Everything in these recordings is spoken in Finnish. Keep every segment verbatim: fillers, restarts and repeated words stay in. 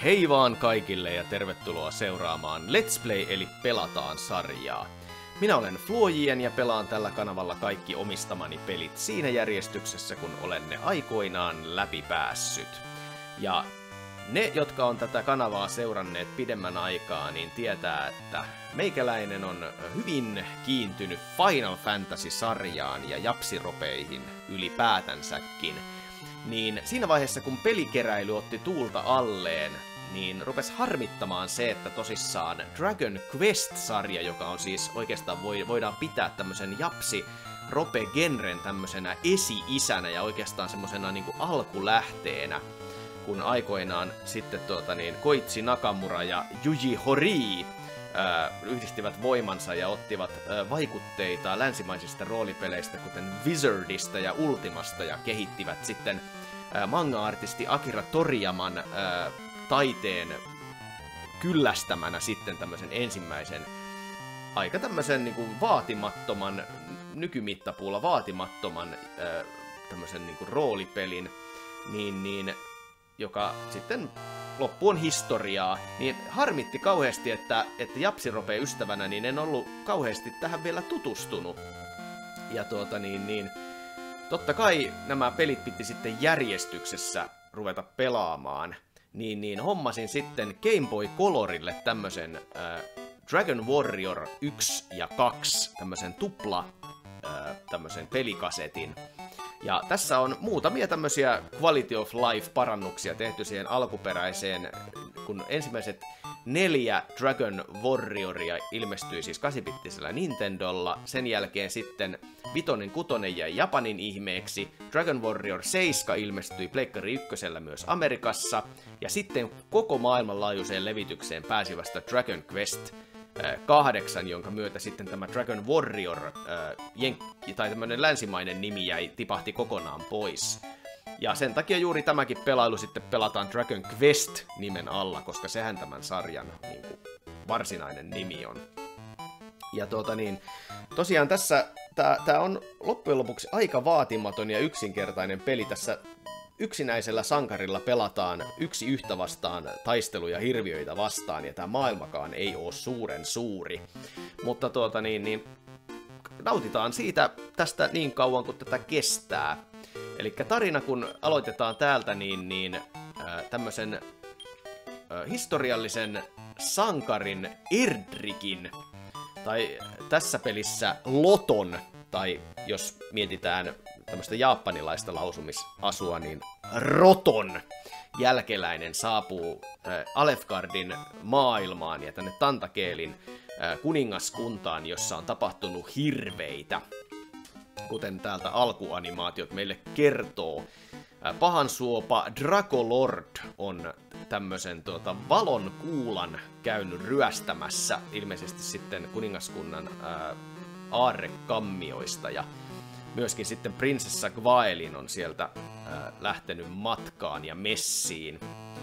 Hei vaan kaikille ja tervetuloa seuraamaan Let's Play eli Pelataan sarjaa. Minä olen Fluojien ja pelaan tällä kanavalla kaikki omistamani pelit siinä järjestyksessä, kun olen ne aikoinaan läpipäässyt. Ja ne, jotka on tätä kanavaa seuranneet pidemmän aikaa, niin tietää, että meikäläinen on hyvin kiintynyt Final Fantasy-sarjaan ja japsiropeihin ylipäätänsäkin. Niin siinä vaiheessa, kun pelikeräily otti tuulta alleen, niin rupes harmittamaan se, että tosissaan Dragon Quest-sarja, joka on siis oikeastaan voidaan pitää tämmöisen japsi rope-genren tämmöisenä esi-isänä ja oikeastaan semmosena niinku alkulähteenä, kun aikoinaan sitten tuota niin, Koichi Nakamura ja Yuji Horii ää, yhdistivät voimansa ja ottivat ää, vaikutteita länsimaisista roolipeleistä, kuten Wizardista ja Ultimasta, ja kehittivät sitten ää, manga-artisti Akira Toriyaman ää, taiteen kyllästämänä sitten tämmöisen ensimmäisen aika tämmöisen niin kuin vaatimattoman, nykymittapuulla vaatimattoman ää, tämmöisen niin kuin roolipelin, niin, niin, joka sitten loppu on historiaa, niin harmitti kauheasti, että, että japsiropeen ystävänä niin en ollut kauheasti tähän vielä tutustunut. Ja tuota niin, niin totta kai nämä pelit piti sitten järjestyksessä ruveta pelaamaan. Niin, niin hommasin sitten Game Boy Colorille tämmösen äh, Dragon Warrior yksi ja kaksi, tämmösen tupla äh, tämmösen pelikasetin. Ja tässä on muutamia tämmösiä Quality of Life-parannuksia tehty siihen alkuperäiseen, kun ensimmäiset neljä Dragon Warrioria ilmestyi siis kahdeksanbittisellä Nintendolla, sen jälkeen sitten vitonen kutonen jäi Japanin ihmeeksi, Dragon Warrior seitsemän ilmestyi Pleikkari ykkösellä myös Amerikassa, ja sitten koko maailmanlaajuiseen levitykseen pääsi vasta Dragon Quest kahdeksan, jonka myötä sitten tämä Dragon Warrior äh, jenkki, tai tämmönen länsimainen nimi jäi, tipahti kokonaan pois. Ja sen takia juuri tämäkin pelailu sitten pelataan Dragon Quest nimen alla, koska sehän tämän sarjan niin kuin, varsinainen nimi on. Ja tuota niin, tosiaan tässä tää, tää on loppujen lopuksi aika vaatimaton ja yksinkertainen peli. Tässä yksinäisellä sankarilla pelataan yksi yhtä vastaan taisteluja hirviöitä vastaan, ja tämä maailmakaan ei ole suuren suuri. Mutta tuota niin, niin nautitaan siitä tästä niin kauan kuin tätä kestää. Eli tarina kun aloitetaan täältä, niin, niin äh, tämmöisen äh, historiallisen sankarin Erdrickin, tai tässä pelissä Loton, tai jos mietitään tämmöistä japanilaista lausumisasua, niin Roton jälkeläinen saapuu äh, Alefgardin maailmaan ja tänne Tantakeelin äh, kuningaskuntaan, jossa on tapahtunut hirveitä, kuten täältä alkuanimaatiot meille kertoo. Äh, pahansuopa Dracolord on tämmöisen tuota, valon kuulan käynyt ryöstämässä, ilmeisesti sitten kuningaskunnan äh, aarrekammioista, ja myöskin sitten prinsessa Gwaelin on sieltä äh, lähtenyt matkaan ja messiin.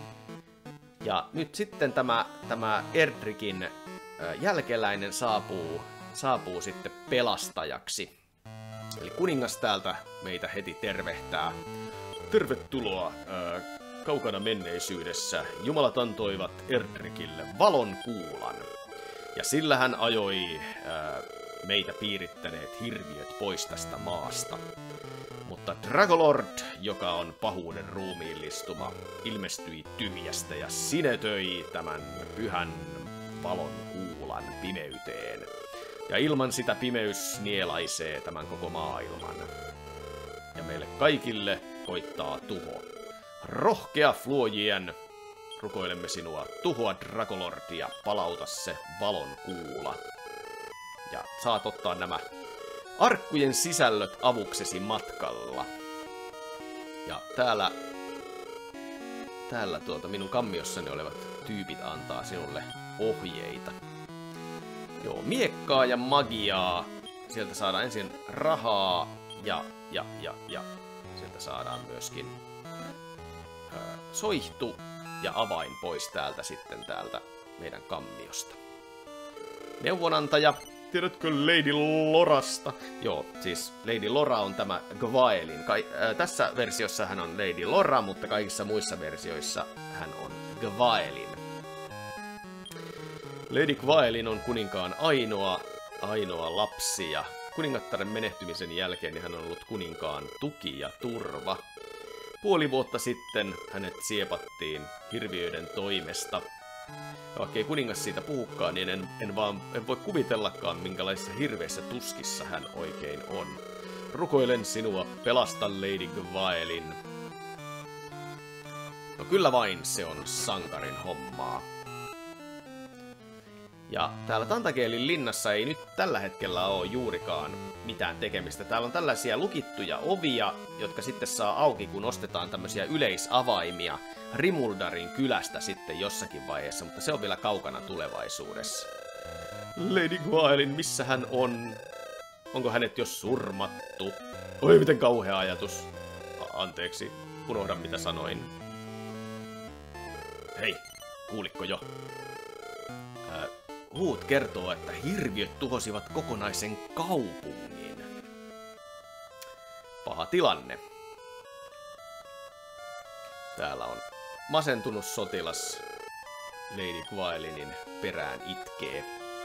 Ja nyt sitten tämä, tämä Erdrickin äh, jälkeläinen saapuu, saapuu sitten pelastajaksi. Eli kuningas täältä meitä heti tervehtää. Tervetuloa äh, kaukana menneisyydessä. Jumalat antoivat Erdrickille valon kuulan. Ja sillä hän ajoi äh, meitä piirittäneet hirviöt pois tästä maasta. Mutta Dragolord, joka on pahuuden ruumiillistuma, ilmestyi tyhjästä ja sinetöi tämän pyhän valon kuulan pimeyteen. Ja ilman sitä pimeys nielaisee tämän koko maailman. Ja meille kaikille koittaa tuho. Rohkea Fluojien, rukoilemme sinua, tuhoa Dragolord ja palauta se valon kuula. Ja saat ottaa nämä arkkujen sisällöt avuksesi matkalla. Ja täällä, täällä tuota minun kammiossani olevat tyypit antaa sinulle ohjeita. Joo, miekkaa ja magiaa. Sieltä saadaan ensin rahaa ja, ja, ja, ja. Sieltä saadaan myöskin ö, soihtu ja avain pois täältä sitten täältä meidän kammiosta. Neuvonantaja. Tiedätkö Lady Lorasta? Joo, siis Lady Lora on tämä Gwaelin. Ka- äh, tässä versiossa hän on Lady Lora, mutta kaikissa muissa versioissa hän on Gwaelin. Lady Gwaelin on kuninkaan ainoa, ainoa lapsi, ja kuningattaren menehtymisen jälkeen niin hän on ollut kuninkaan tuki ja turva. Puoli vuotta sitten hänet siepattiin hirviöiden toimesta. Vaikka ei kuningas siitä puhukaan, niin en, en vaan en voi kuvitellakaan, minkälaisissa hirveissä tuskissa hän oikein on. Rukoilen sinua, pelasta Lady Gwaelin. No kyllä vain, se on sankarin hommaa. Ja täällä Tantageelin linnassa ei nyt tällä hetkellä ole juurikaan mitään tekemistä. Täällä on tällaisia lukittuja ovia, jotka sitten saa auki, kun ostetaan tämmöisiä yleisavaimia Rimuldarin kylästä sitten jossakin vaiheessa, mutta se on vielä kaukana tulevaisuudessa. Lady Gwaelin, missä hän on? Onko hänet jo surmattu? Oi, miten kauhea ajatus. A anteeksi, unohdan mitä sanoin. Hei, kuuliko jo? Ää, huut kertoo, että hirviöt tuhosivat kokonaisen kaupungin. Paha tilanne. Täällä on masentunut sotilas. Lady Gwaelinin perään itkee.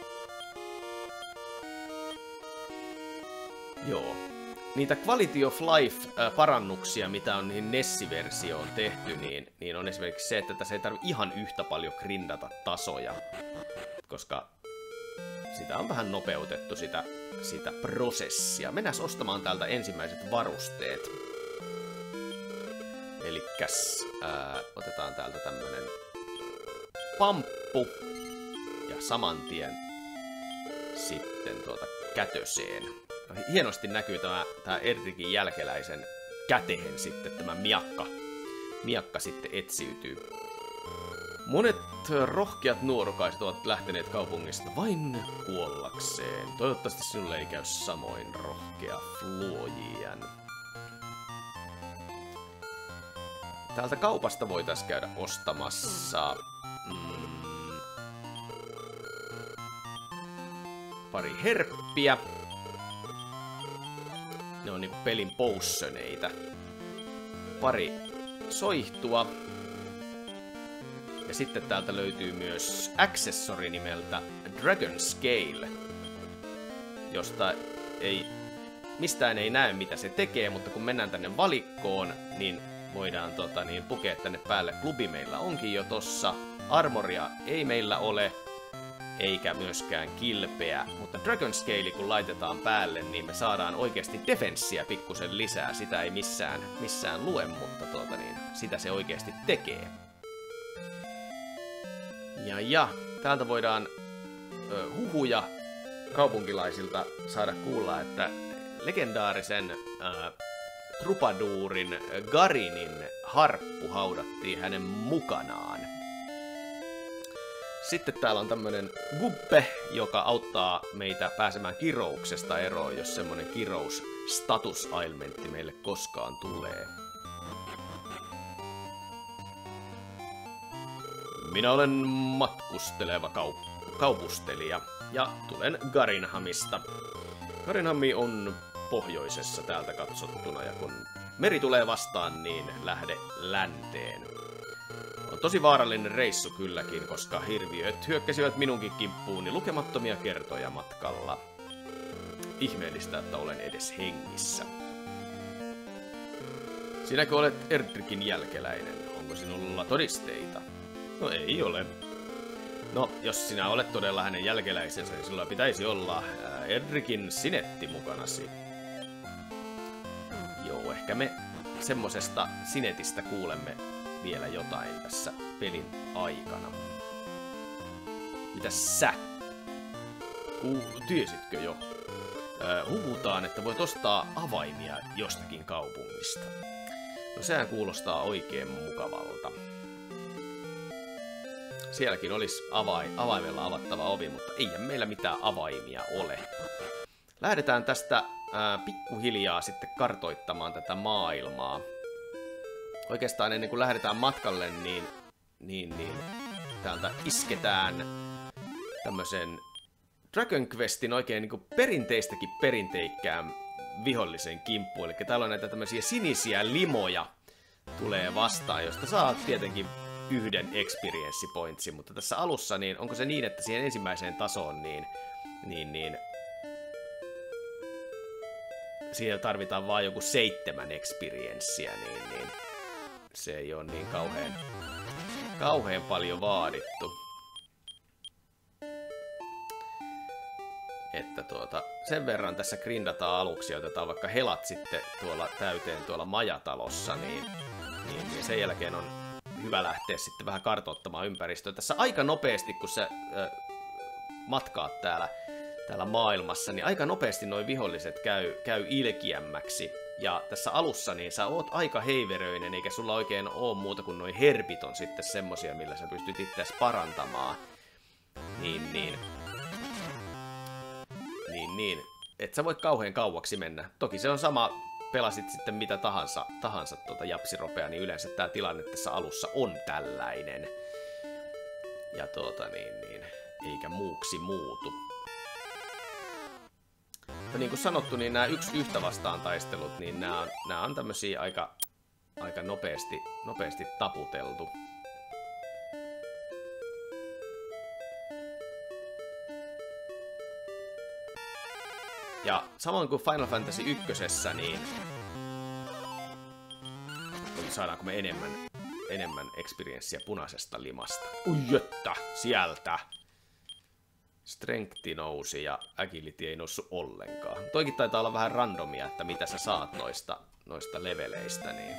Joo. Niitä Quality of Life-parannuksia, mitä on niihin Nessi-versioon tehty, niin, niin on esimerkiksi se, että tässä ei tarvitse ihan yhtä paljon grindata tasoja. Koska sitä on vähän nopeutettu, sitä, sitä prosessia. Mennään ostamaan täältä ensimmäiset varusteet. Elikkäs ää, otetaan täältä tämmönen pamppu. Ja saman tien sitten tuota kätöseen. Hienosti näkyy tämä, tämä Erdrickin jälkeläisen käteen sitten tämä miakka. Miakka sitten etsiytyy. Monet rohkeat nuorukaiset ovat lähteneet kaupungista vain kuollakseen. Toivottavasti sinulle ei käy samoin, rohkea Floyian. Täältä kaupasta voitaisiin käydä ostamassa mm, pari herppiä. Ne on niinku pelin potioneita. Pari soihtua. Ja sitten täältä löytyy myös accessori nimeltä Dragon Scale, josta ei, mistään ei näe mitä se tekee, mutta kun mennään tänne valikkoon, niin voidaan tota, niin, pukea tänne päälle. Klubi meillä onkin jo tossa. Armoria ei meillä ole, eikä myöskään kilpeä. Mutta Dragon Scale kun laitetaan päälle, niin me saadaan oikeasti defenssiä pikkusen lisää. Sitä ei missään, missään lue, mutta tuota, niin, sitä se oikeasti tekee. Ja ja, täältä voidaan ö, huhuja kaupunkilaisilta saada kuulla, että legendaarisen ö, trupaduurin Garinin harppu haudattiin hänen mukanaan. Sitten täällä on tämmönen Guppe, joka auttaa meitä pääsemään kirouksesta eroon, jos semmonen kirous status-ailmentti meille koskaan tulee. Minä olen matkusteleva kaup- kaupustelija ja tulen Garinhamista. Garinhami on pohjoisessa täältä katsottuna ja kun meri tulee vastaan, niin lähde länteen. On tosi vaarallinen reissu kylläkin, koska hirviöt hyökkäsivät minunkin kimppuuni lukemattomia kertoja matkalla. Ihmeellistä, että olen edes hengissä. Sinäkö olet Erdrickin jälkeläinen? Onko sinulla todisteita? No ei ole. No, jos sinä olet todella hänen jälkeläisensä, niin sinulla pitäisi olla ää, Erdrickin sinetti mukanasi. Joo, ehkä me semmosesta sinetistä kuulemme vielä jotain tässä pelin aikana. Mitäs sä? Ku, tiesitkö jo? Ää, huhutaan, että voit ostaa avaimia jostakin kaupungista. No sehän kuulostaa oikein mukavalta. Sielläkin olisi avain, avaimella avattava ovi, mutta eihän meillä mitään avaimia ole. Lähdetään tästä ää, pikkuhiljaa sitten kartoittamaan tätä maailmaa. Oikeastaan ennen kuin lähdetään matkalle, niin, niin, niin täältä isketään tämmöisen Dragon Questin oikein niin kuin perinteistäkin perinteikkään vihollisen kimppuun. Eli täällä on näitä tämmöisiä sinisiä limoja tulee vastaan, josta saa tietenkin yhden experience pointsin, mutta tässä alussa, niin onko se niin, että siihen ensimmäiseen tasoon, niin, niin, niin siihen tarvitaan vaan joku seitsemän experiencea, niin, niin se ei ole niin kauhean, kauhean paljon vaadittu. Että tuota, sen verran tässä grindataan aluksi ja otetaan vaikka helat sitten tuolla täyteen tuolla majatalossa, niin, niin, niin sen jälkeen on hyvä lähteä sitten vähän kartoittamaan ympäristöä. Tässä aika nopeasti, kun sä ö, matkaat täällä, täällä maailmassa, niin aika nopeasti noi viholliset käy, käy ilkiämmäksi. Ja tässä alussa niin sä oot aika heiveröinen, eikä sulla oikein oo muuta kuin noi herbit on sitten semmosia, millä sä pystyt itseäsi parantamaan. Niin, niin. Niin, niin. Et sä voit kauhean kauaksi mennä. Toki se on sama, pelasit sitten mitä tahansa, tahansa tuota japsiropea, niin yleensä tää tilanne tässä alussa on tällainen. Ja tuota niin, niin, eikä muuksi muutu. Mutta niin kuin sanottu, niin nämä yksi yhtä vastaan taistelut, niin nämä on, nämä on tämmösiä aika, aika nopeasti, nopeasti taputeltu. Ja samoin kuin Final Fantasy ykkösessä, niin saadaanko me enemmän, enemmän experiencea punaisesta limasta. Ui jöttä, sieltä! Strengthi nousi ja agility ei noussut ollenkaan. Toikin taitaa olla vähän randomia, että mitä sä saat noista, noista leveleistä, niin...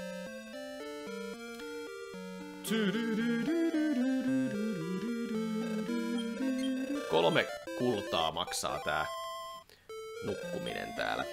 Kolme kultaa maksaa tää nukkuminen täällä.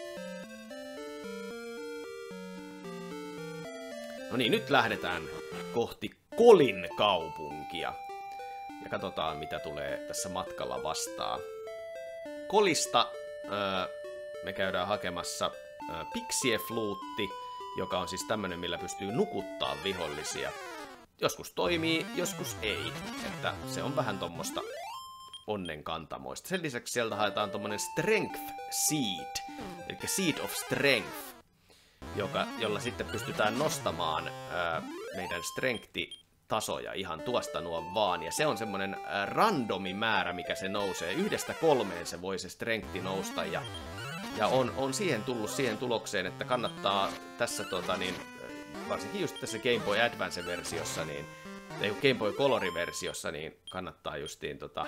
No niin, nyt lähdetään kohti Kolin kaupunkia. Ja katsotaan, mitä tulee tässä matkalla vastaan. Kolista öö, me käydään hakemassa öö, Pixie-fluutti, joka on siis tämmönen, millä pystyy nukuttaa vihollisia. Joskus toimii, joskus ei. Että se on vähän tommosta onnenkantamoista. Sen lisäksi sieltä haetaan tommonen Strength Seed, eli Seed of Strength, joka, jolla sitten pystytään nostamaan öö, meidän strengthi tasoja ihan tuosta nuo vaan, ja se on semmonen äh, randomi määrä, mikä se nousee. Yhdestä kolmeen se voi se strengthi nousta, ja, ja on, on siihen tullut siihen tulokseen, että kannattaa tässä tota niin, varsinkin just tässä Game Boy Advance-versiossa, niin, ei Game Boy Color-versiossa, niin kannattaa justiin tota,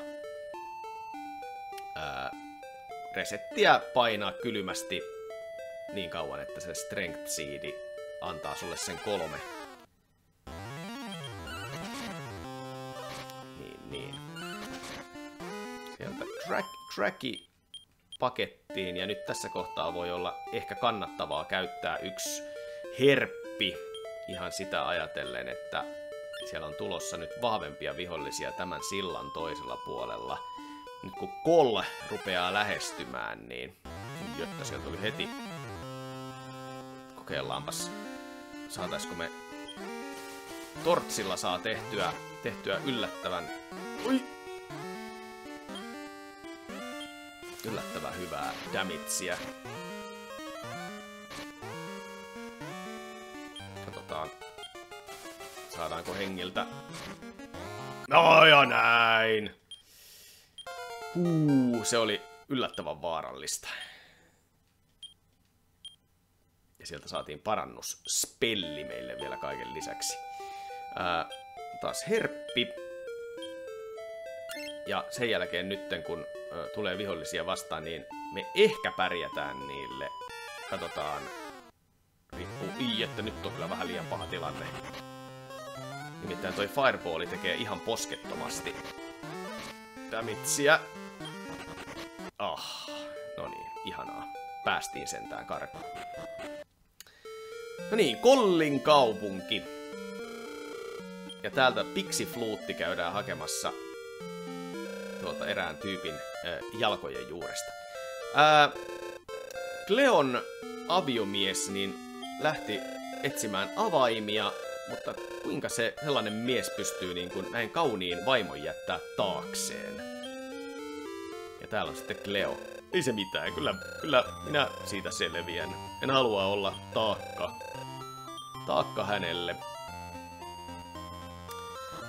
ää, resettiä painaa kylmästi niin kauan, että se strength seedi antaa sulle sen kolme. Track, tracki pakettiin, ja nyt tässä kohtaa voi olla ehkä kannattavaa käyttää yksi herppi ihan sitä ajatellen, että siellä on tulossa nyt vahvempia vihollisia tämän sillan toisella puolella. Nyt kun Kol rupeaa lähestymään, niin jotta sieltä tuli heti. Kokeillaanpas, saataisko me tortsilla saa tehtyä, tehtyä yllättävän... Ui! Yllättävän hyvää damagea. Katsotaan, saadaanko hengiltä. No ja näin! Huu, se oli yllättävän vaarallista. Ja sieltä saatiin parannusspelli meille vielä kaiken lisäksi. Ää, taas herppi. Ja sen jälkeen nytten kun ö, tulee vihollisia vastaan, niin me ehkä pärjätään niille. Katsotaan. Riippuu. Ii, että nyt on kyllä vähän liian paha tilanne. Nimittäin toi Fireballi tekee ihan poskettomasti damagea. Ah, no niin, ihanaa. Päästiin sentään karkuun. No niin, Kollin kaupunki. Ja täältä Pixie-fluutti käydään hakemassa tuolta erään tyypin äh, jalkojen juuresta. Äh, Cleon aviomies niin lähti etsimään avaimia, mutta kuinka se sellainen mies pystyy niin kuin näin kauniin vaimon jättää taakseen? Ja täällä on sitten Cleo. Ei se mitään, kyllä, kyllä minä siitä selviän. En halua olla taakka. Taakka hänelle.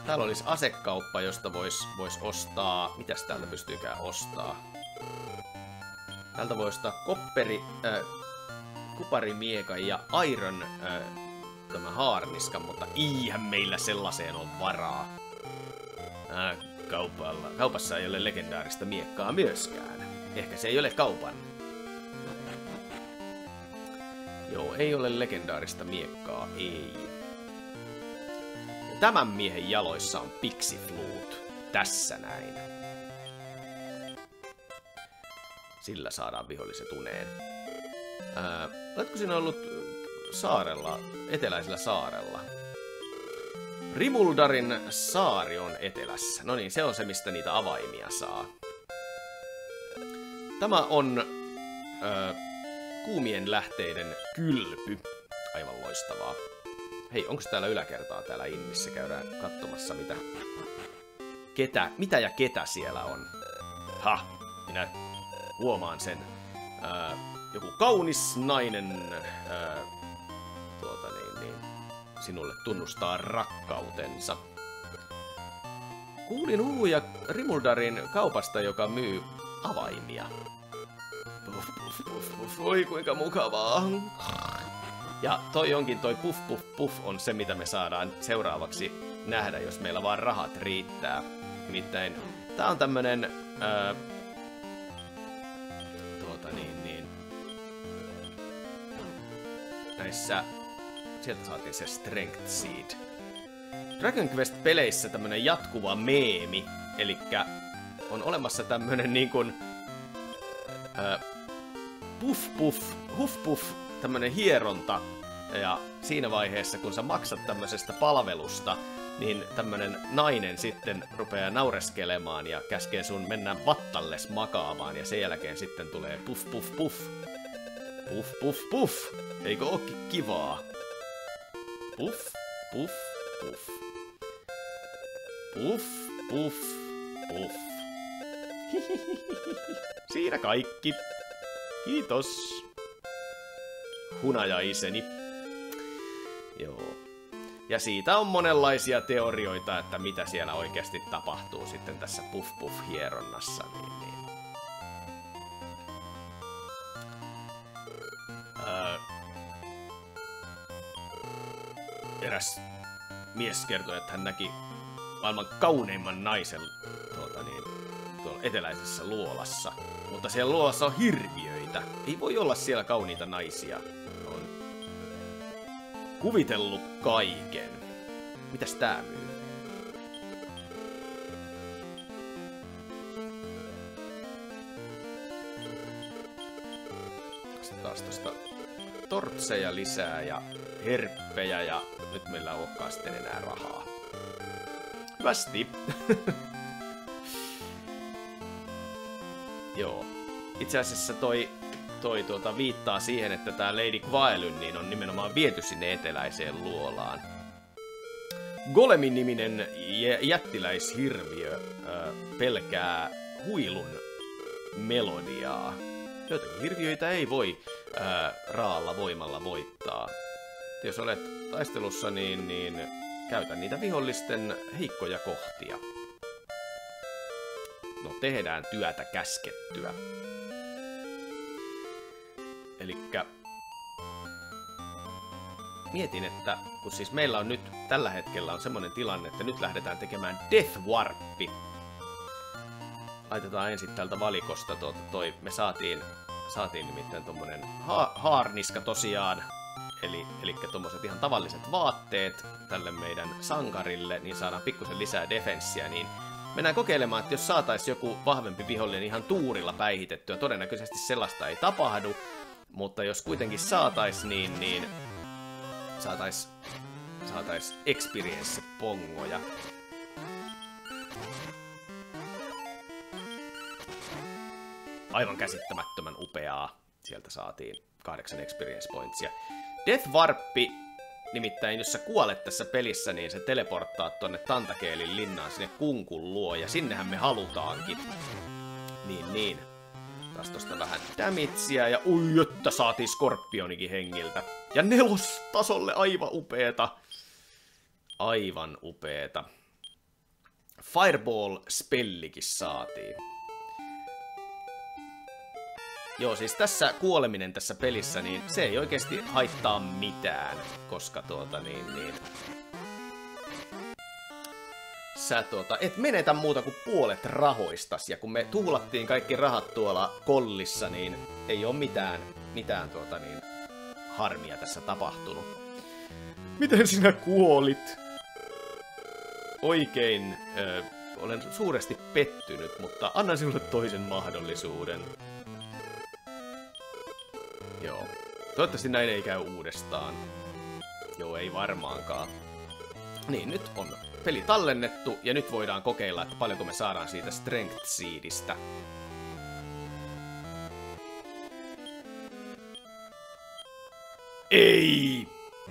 Täällä olisi asekauppa, josta voisi vois ostaa... Mitäs täältä pystyykään ostaa? Täältä voi ostaa kopperi, äh, kuparimiekan ja iron äh, tämä haarniskan, mutta eihän meillä sellaiseen on varaa. Äh, kaupalla, kaupassa ei ole legendaarista miekkaa myöskään. Ehkä se ei ole kaupan. Joo, ei ole legendaarista miekkaa, ei. Ja tämän miehen jaloissa on Pixiflute. Tässä näin. Sillä saadaan viholliset uneen. Ää, oletko sinä ollut saarella, eteläisellä saarella? Rimuldarin saari on etelässä. No niin, se on se, mistä niitä avaimia saa. Tämä on ää, kuumien lähteiden kylpy. Aivan loistavaa. Hei, onko täällä yläkertaa täällä Innissä? Käydään katsomassa, mitä, ketä, mitä ja ketä siellä on. Ha, minä huomaan sen. Ää, joku kaunis nainen ää, tuota niin, niin, sinulle tunnustaa rakkautensa. Kuulin huhuja Rimuldarin kaupasta, joka myy avaimia. Puff, puff, puff, puff. Oi kuinka mukavaa. Ja toi onkin toi puff puff puff on se, mitä me saadaan seuraavaksi nähdä, jos meillä vaan rahat riittää. Nimittäin tää on tämmönen ää, tuota niin niin näissä sieltä saatiin se Strength Seed. Dragon Quest-peleissä tämmönen jatkuva meemi, elikkä on olemassa tämmönen niinkun ää, puff puff huff puff tämmönen hieronta, ja siinä vaiheessa, kun sä maksat tämmöisestä palvelusta, niin tämmönen nainen sitten rupeaa naureskelemaan ja käskee sun mennä vattalles makaamaan, ja sen jälkeen sitten tulee puff puff puff. Puff puff puff. Eikö ookin kivaa? Puff puff puff. Puff puff puff. Siinä kaikki. Kiitos. Hunajaiseni. Joo. Ja siitä on monenlaisia teorioita, että mitä siellä oikeasti tapahtuu sitten tässä puff-puff-hieronnassa. Niin, niin. Öö, eräs mies kertoi, että hän näki maailman kauneimman naisen tuota niin, tuolla eteläisessä luolassa. Mutta siellä luolassa on hirviöitä. Ei voi olla siellä kauniita naisia. On kuvitellut kaiken. Mitäs tää myy? Sitten taas tosta tortseja lisää ja herppejä ja nyt meillä ei olekaan sitten enää rahaa. Hyvästi. Joo. Itse asiassa toi, toi tuota viittaa siihen, että tää Lady Gwaelyn niin on nimenomaan viety sinne eteläiseen luolaan. Golemin niminen jättiläishirviö äh, pelkää huilun melodiaa. Joitakin hirviöitä ei voi äh, raalla voimalla voittaa. Jos olet taistelussa, niin, niin käytä niitä vihollisten heikkoja kohtia. No, tehdään työtä käskettyä. Elikkä mietin, että kun siis meillä on nyt tällä hetkellä on semmoinen tilanne, että nyt lähdetään tekemään Death Warppi. Laitetaan ensin tältä valikosta tuota toi, me saatiin, saatiin nimittäin tommonen ha haarniska tosiaan. Eli, eli tommoset ihan tavalliset vaatteet tälle meidän sankarille, niin saadaan pikkusen lisää defenssiä, niin mennään kokeilemaan, että jos saataisiin joku vahvempi vihollinen ihan tuurilla päihitettyä, todennäköisesti sellaista ei tapahdu, mutta jos kuitenkin saatais, niin, niin saatais, saatais experience-pongoja. Aivan käsittämättömän upeaa. Sieltä saatiin kahdeksan experience pointsia. Death Warppi, nimittäin jos sä kuolet tässä pelissä, niin se teleporttaa tonne Tantakeelin linnaan sinne kunkun luo, ja sinnehän me halutaankin. Niin, niin. Taas tosta vähän damagea, ja ui, että saatiin Skorpionikin hengiltä. Ja nelostasolle aivan upeeta. Aivan upeeta. Fireball-spellikin saatiin. Joo, siis tässä kuoleminen tässä pelissä, niin se ei oikeasti haittaa mitään, koska tuota niin, niin... Sä tuota, et menetä muuta kuin puolet rahoistas, ja kun me tuhlattiin kaikki rahat tuolla kollissa, niin ei oo mitään, mitään tuota niin, harmia tässä tapahtunut. Miten sinä kuolit? Oikein, ö, olen suuresti pettynyt, mutta annan sinulle toisen mahdollisuuden. Joo. Toivottavasti näin ei käy uudestaan. Joo, ei varmaankaan. Niin, nyt on peli tallennettu, ja nyt voidaan kokeilla, että paljonko me saadaan siitä Strength Seedistä. Ei!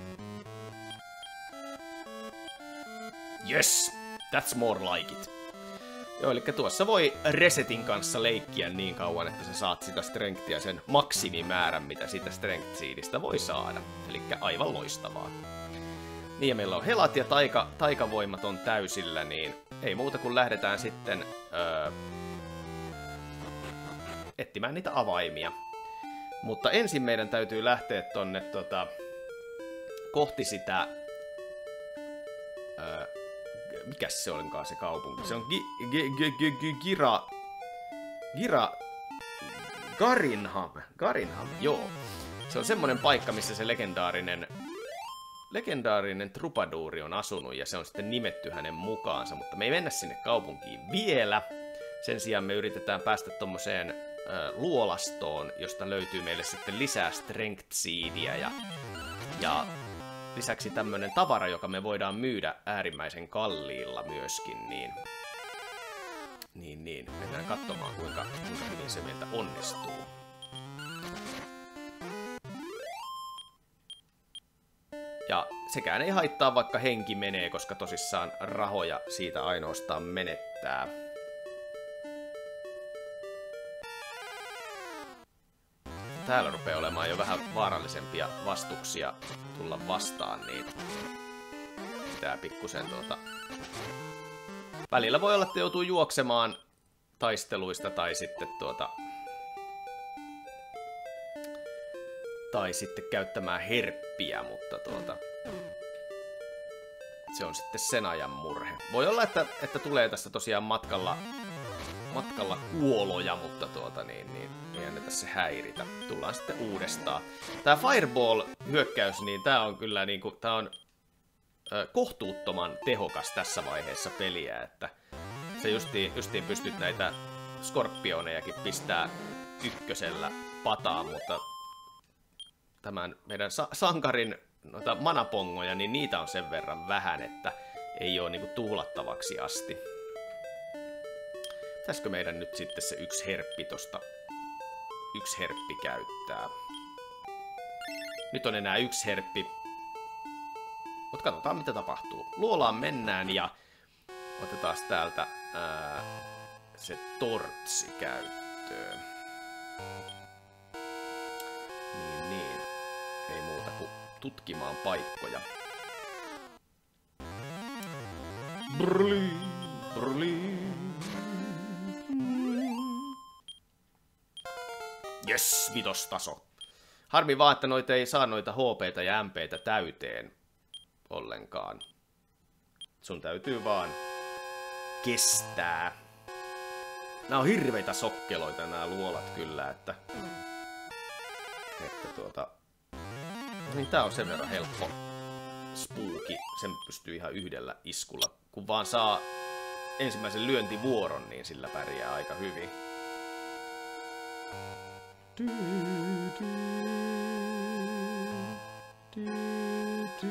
Yes! That's more like it. Joo, eli tuossa voi resetin kanssa leikkiä niin kauan, että sä saat sitä strengthia sen maksimimäärän, mitä siitä strength seedistä voi saada. Eli aivan loistavaa. Niin, ja meillä on helat ja taika, taikavoimat on täysillä, niin ei muuta kuin lähdetään sitten öö, etsimään niitä avaimia. Mutta ensin meidän täytyy lähteä tonne tota, kohti sitä... Öö, mikäs se olenkaan se kaupunki? Se on gi, gi, gi, gi, gi, Gira... Gira... Garinham. Garinham, joo. Se on semmonen paikka, missä se legendaarinen... Legendaarinen trupaduuri on asunut, ja se on sitten nimetty hänen mukaansa, mutta me ei mennä sinne kaupunkiin vielä. Sen sijaan me yritetään päästä tommoseen äh, luolastoon, josta löytyy meille sitten lisää strength seedia, ja, ja lisäksi tämmönen tavara, joka me voidaan myydä äärimmäisen kalliilla myöskin, niin... Niin, niin. Mennään katsomaan, kuinka, kuinka hyvin se meiltä onnistuu. Ja sekään ei haittaa, vaikka henki menee, koska tosissaan rahoja siitä ainoastaan menettää. Täällä rupeaa olemaan jo vähän vaarallisempia vastuksia tulla vastaan, niin pitää pikkusen tuota... Välillä voi olla, että joutuu juoksemaan taisteluista tai sitten tuota... Tai sitten käyttämään herppiä, mutta tuota... Se on sitten sen ajan murhe. Voi olla, että, että tulee tästä tosiaan matkalla... Matkalla kuoloja, mutta tuota niin, niin ei anneta se häiritä. Tullaan sitten uudestaan. Tää Fireball-hyökkäys, niin tää on kyllä niinku... Tää on ö, kohtuuttoman tehokas tässä vaiheessa peliä, että... Se justiin, justiin pystyt näitä skorpionejakin pistää ykkösellä pataan, mutta... Tämän meidän sa sankarin noita manapongoja, niin niitä on sen verran vähän, että ei ole niinku tuhlattavaksi asti. Pitäisikö meidän nyt sitten se yksi herppi tosta, yksi herppi käyttää? Nyt on enää yksi herppi. Mutta katsotaan mitä tapahtuu. Luolaan mennään ja otetaan täältä ää, se tortsi käyttöön. Niin, niin. Ei muuta kuin tutkimaan paikkoja. Bruli, bruli. Jes, vitostaso. Harmi vaan, että noita ei saa noita H P:tä ja M P:tä täyteen ollenkaan. Sun täytyy vaan kestää. Nämä on hirveitä sokkeloita nämä luolat kyllä, että... Että tuota... Niin tää on sen verran helppo spooki. Sen pystyy ihan yhdellä iskulla. Kun vaan saa ensimmäisen lyöntivuoron, niin sillä pärjää aika hyvin. Du, du, du, du.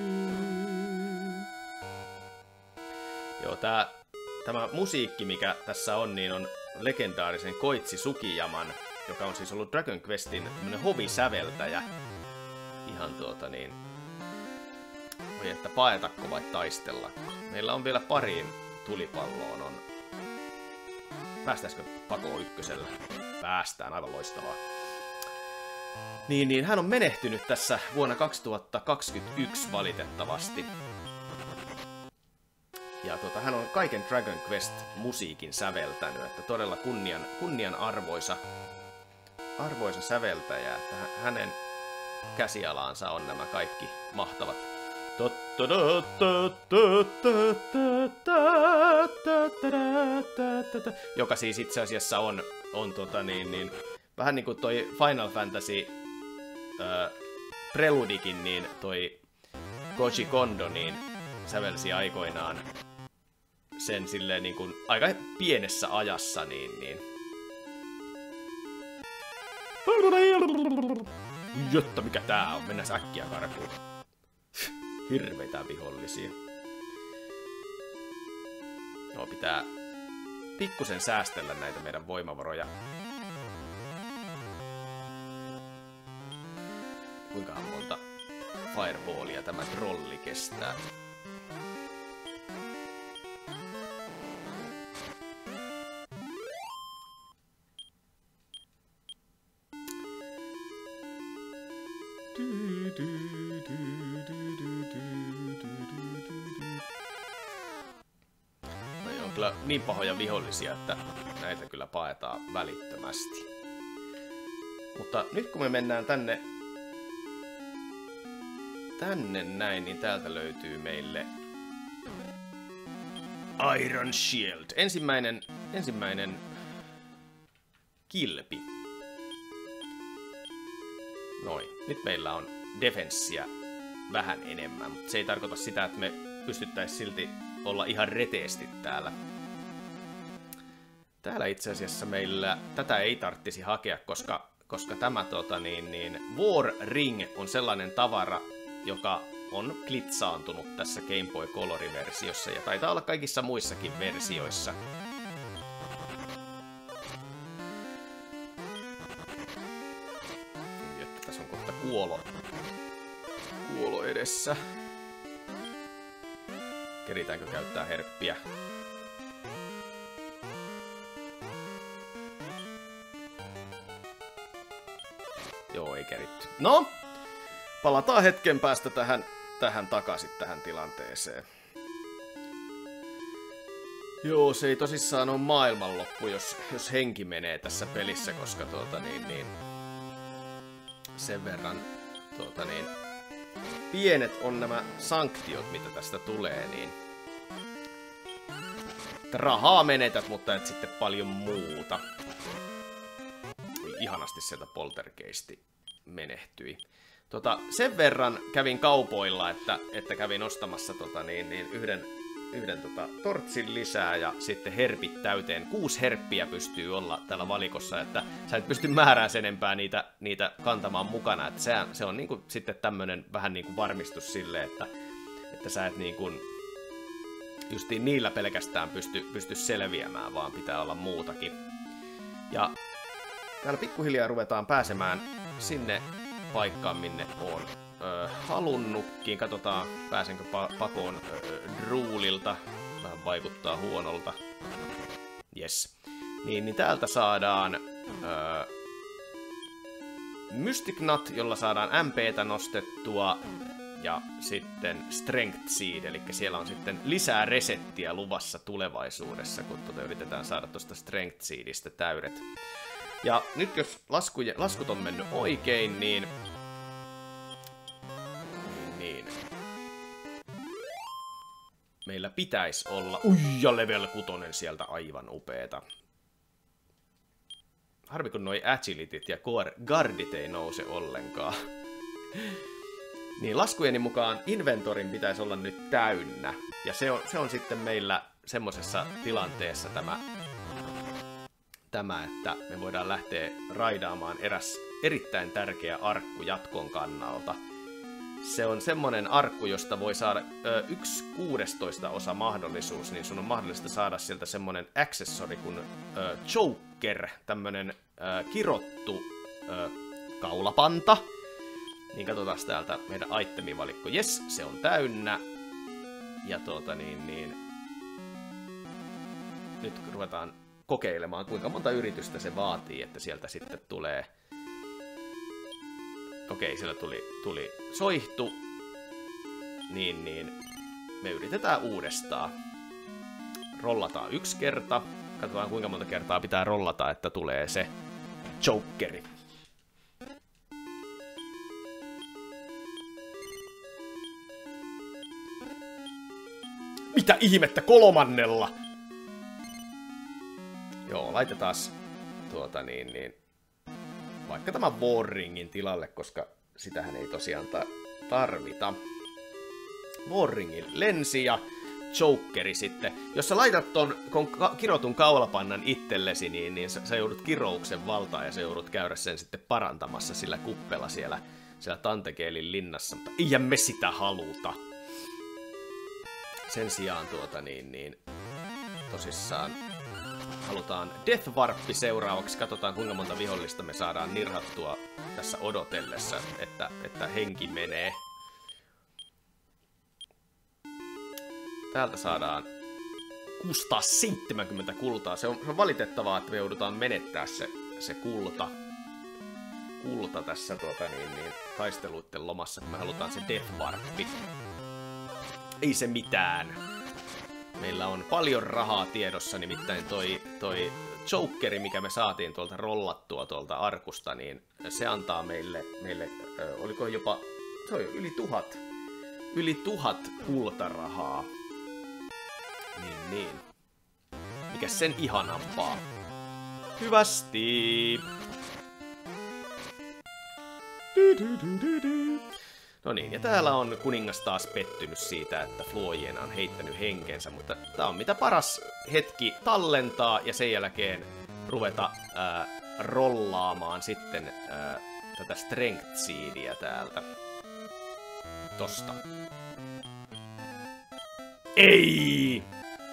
Joo, tää, tämä musiikki, mikä tässä on, niin on legendaarisen Koichi Sukiyaman, joka on siis ollut Dragon Questin hovisäveltäjä. Ihan tuota niin... Voi että paetakko vai taistellako? Meillä on vielä pariin tulipalloon on... Päästäisikö pakoon ykkösellä? Päästään, aivan loistavaa. Niin, niin, hän on menehtynyt tässä vuonna kaksituhattakaksikymmentäyksi valitettavasti. Ja tota, hän on kaiken Dragon Quest-musiikin säveltänyt, että todella kunnian, kunnian arvoisa, arvoisa säveltäjä, että hänen käsialaansa on nämä kaikki mahtavat. Joka siis itse asiassa on, on tota niin, niin, vähän niin kuin toi Final Fantasy äh, Preludikin, niin toi Koji Kondo niin sävelsi aikoinaan sen silleen niin kuin aika pienessä ajassa, niin, niin. Jotta mikä tää on, mennään äkkiä karkuun. Hirveitä vihollisia. No, pitää pikkusen säästellä näitä meidän voimavaroja. Kuinkahan monta fireballia tämä trolli kestää? No, on kyllä niin pahoja vihollisia, että näitä kyllä paetaan välittömästi. Mutta nyt kun me mennään tänne tänne näin, niin täältä löytyy meille Iron Shield. Ensimmäinen, ensimmäinen kilpi. Noin. Nyt meillä on defenssiä vähän enemmän, mutta se ei tarkoita sitä, että me pystyttäisiin silti olla ihan reteesti täällä. Täällä itse asiassa meillä tätä ei tarvitsisi hakea, koska, koska tämä tota, niin, niin, War Ring on sellainen tavara, joka on glitsaantunut tässä Game Boy Color-versiossa ja taitaa olla kaikissa muissakin versioissa. Jotta tässä on kohta kuolo. Kuolo edessä. Keritäänkö käyttää herppiä? Joo, ei keritty. No! Palataan hetken päästä tähän, tähän takaisin tähän tilanteeseen. Joo, se ei tosissaan ole maailmanloppu, jos, jos henki menee tässä pelissä, koska tuota niin, niin sen verran tuota niin, pienet on nämä sanktiot, mitä tästä tulee, niin rahaa menetät, mutta et sitten paljon muuta. Ihanasti sieltä poltergeisti menehtyi. Tota, sen verran kävin kaupoilla, että, että kävin ostamassa tota, niin, niin yhden, yhden tota, tortsin lisää ja sitten herpit täyteen. Kuusi herppiä pystyy olla tällä valikossa, että sä et pysty määrään sen enempää niitä, niitä kantamaan mukana. Että se, se on niinku sitten tämmönen vähän niinku varmistus sille, että, että sä et niinku justiin niillä pelkästään pysty, pysty selviämään, vaan pitää olla muutakin. Ja täällä pikkuhiljaa ruvetaan pääsemään sinne paikkaan, minne on ö, halunnutkin. Katsotaan, pääsenkö pa pakoon ö, Droolilta. Vähän vaikuttaa huonolta. Yes. Niin, niin täältä saadaan ö, Mystic Nut, jolla saadaan M P:tä nostettua. Ja sitten Strength Seed, eli siellä on sitten lisää resettiä luvassa tulevaisuudessa, kun tuota yritetään saada tuosta Strength Seedistä täydet. Ja nyt jos laskuja, laskut on mennyt oikein, niin, niin, niin meillä pitäisi olla uija level kutonen sieltä, aivan upeeta. Harmi kun noi agilityt ja guardit ei nouse ollenkaan. Niin laskujeni mukaan inventorin pitäisi olla nyt täynnä. Ja se on, se on sitten meillä semmosessa tilanteessa tämä Tämä, että me voidaan lähteä raidaamaan eräs erittäin tärkeä arkku jatkon kannalta. Se on semmonen arkku, josta voi saada ö, yksi kuudestoista osa mahdollisuus, niin sun on mahdollista saada sieltä semmonen accessori kuin ö, Joker, tämmönen ö, kirottu ö, kaulapanta. Niin katsotaan täältä meidän itemivalikko. Jes, se on täynnä. Ja tuota niin, niin nyt ruvetaan kokeilemaan, kuinka monta yritystä se vaatii, että sieltä sitten tulee. Okei, siellä tuli, tuli soihtu. Niin, niin. Me yritetään uudestaan. rollataan yksi kerta. Katsotaan kuinka monta kertaa pitää rollata, että tulee se jokeri. Mitä ihmettä kolmannella? Joo, laitetaan tuota niin niin vaikka tämä Warringin tilalle, koska sitähän ei tosiaan ta tarvita. Warringin lensi ja jokeri sitten. Jos sä laitat ton ka kirotun kaulapannan itsellesi, niin, niin sä, sä joudut kirouksen valtaan ja sä joudut käydä sen sitten parantamassa sillä kuppella siellä, siellä Tantekeelin linnassa. Mutta eihän me sitä haluta. Sen sijaan tuota niin, niin tosissaan halutaan Death Warppi seuraavaksi. Katsotaan kuinka monta vihollista me saadaan nirhattua tässä odotellessa, että, että henki menee. Täältä saadaan kuusisataaseitsemänkymmentä kultaa. Se on, se on valitettavaa, että me joudutaan menettää se, se kulta. Kulta tässä tuota, niin, niin, taisteluitten lomassa, kun me halutaan se Death Warppi. Ei se mitään. Meillä on paljon rahaa tiedossa, nimittäin toi, toi jokeri, mikä me saatiin tuolta rollattua tuolta arkusta, niin se antaa meille, meille ö, oliko jopa, se oli yli tuhat, yli tuhat kultarahaa. Niin, niin. Mikäs sen ihanampaa? Hyvästi! No niin, ja täällä on kuningas taas pettynyt siitä, että Floyena on heittänyt henkensä, mutta tää on mitä paras hetki tallentaa ja sen jälkeen ruveta ää, rollaamaan sitten ää, tätä Strength Seedia täältä. Tosta. Ei!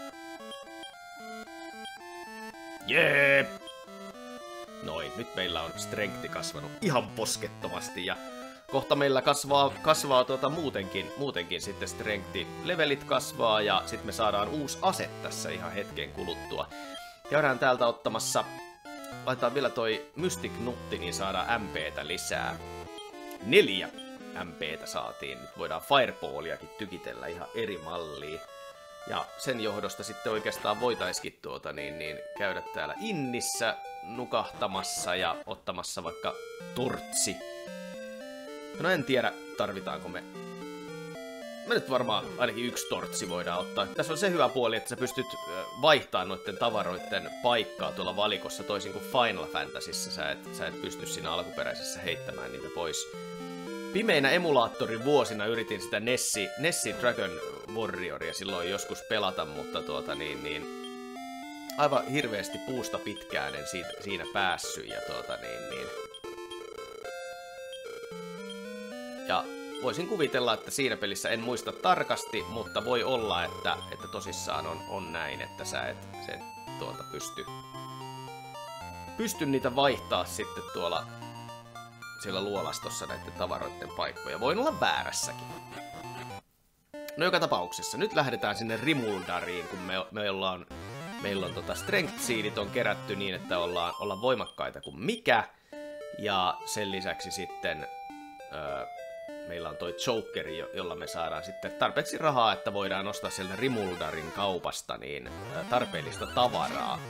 Jee! Noin, nyt meillä on strengthi kasvanut ihan poskettomasti ja kohta meillä kasvaa, kasvaa tuota muutenkin, muutenkin sitten strengthi. Levelit kasvaa ja sitten me saadaan uusi ase tässä ihan hetken kuluttua. Käydään täältä ottamassa, laitetaan vielä toi Mystic Nutti, niin saadaan M P:tä lisää. Neljä M P:tä saatiin. Nyt voidaan Fireballiakin tykitellä ihan eri malliin. Ja sen johdosta sitten oikeastaan voitaisiin tuota, niin, niin, käydä täällä innissä nukahtamassa ja ottamassa vaikka tortsi. No en tiedä, tarvitaanko me. Me nyt varmaan ainakin yksi tortsi voidaan ottaa. Tässä on se hyvä puoli, että sä pystyt vaihtamaan noiden tavaroiden paikkaa tuolla valikossa toisin kuin Final Fantasyssä. Sä et, sä et pysty siinä alkuperäisessä heittämään niitä pois. Pimeinä emulaattorin vuosina yritin sitä Nessi, Nessi Dragon Warrioria silloin joskus pelata, mutta tuota niin, niin aivan hirveästi puusta pitkään en siitä, siinä päässyt ja tuota niin, niin. Ja voisin kuvitella, että siinä pelissä en muista tarkasti, mutta voi olla, että, että tosissaan on, on näin, että sä et sen tuota pysty, pysty niitä vaihtaa sitten tuolla siellä luolastossa näiden tavaroiden paikkoja. Voin olla väärässäkin. No joka tapauksessa, nyt lähdetään sinne Rimuldariin, kun me, me ollaan, meillä on tota Strength Seedit on kerätty niin, että ollaan, ollaan voimakkaita kuin mikä. Ja sen lisäksi sitten öö, meillä on toi jokeri, jolla me saadaan sitten tarpeeksi rahaa, että voidaan ostaa sieltä Rimuldarin kaupasta niin tarpeellista tavaraa.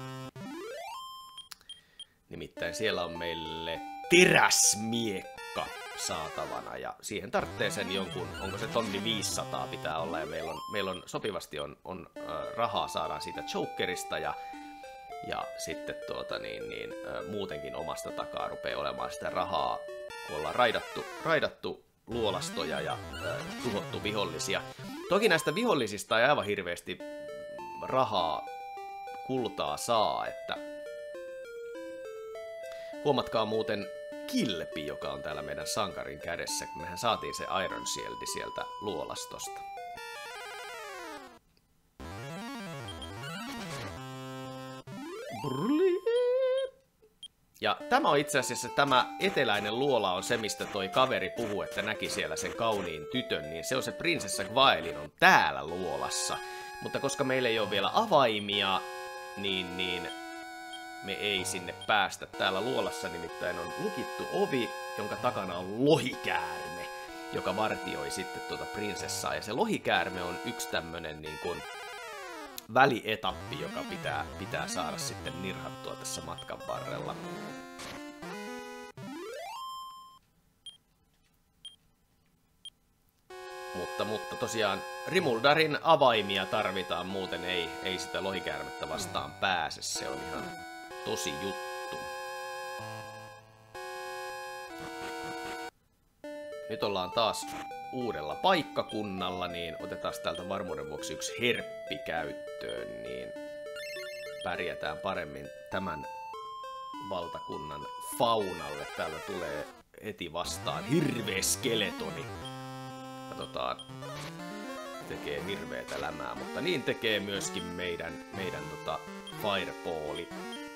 Nimittäin siellä on meille teräsmiekka saatavana ja siihen tarvitsee sen jonkun, onko se tonni viisisataa pitää olla ja meillä on, meillä on sopivasti on, on äh, rahaa saadaan siitä jokerista ja, ja sitten tuota niin, niin äh, muutenkin omasta takaa rupeaa olemaan sitä rahaa, kun ollaan raidattu, raidattu luolastoja ja äh, tuhottu vihollisia. Toki näistä vihollisista ei aivan hirveästi rahaa, kultaa saa, että huomatkaa muuten kilpi, joka on täällä meidän sankarin kädessä, kun mehän saatiin se Iron Shieldi sieltä luolastosta. Ja tämä on itse asiassa, tämä eteläinen luola on se, mistä toi kaveri puhuu, että näki siellä sen kauniin tytön, niin se on se prinsessa Gwaelin on täällä luolassa. Mutta koska meillä ei ole vielä avaimia, niin, niin me ei sinne päästä. Täällä luolassa nimittäin on lukittu ovi, jonka takana on lohikäärme, joka vartioi sitten tuota prinsessaa. Ja se lohikäärme on yksi tämmönen niin kuin välietappi, joka pitää, pitää saada sitten nirhattua tässä matkan varrella. Mutta, mutta tosiaan Rimuldarin avaimia tarvitaan, muuten ei, ei sitä lohikäärmettä vastaan pääse. Se on ihan tosi juttu. Nyt ollaan taas uudella paikkakunnalla, niin otetaan täältä varmuuden vuoksi yksi herppi käyttöön, niin pärjätään paremmin tämän valtakunnan faunalle. Täällä tulee heti vastaan hirveä skeletoni. Katsotaan, tekee hirveetä lämää, mutta niin tekee myöskin meidän, meidän tota fireballi.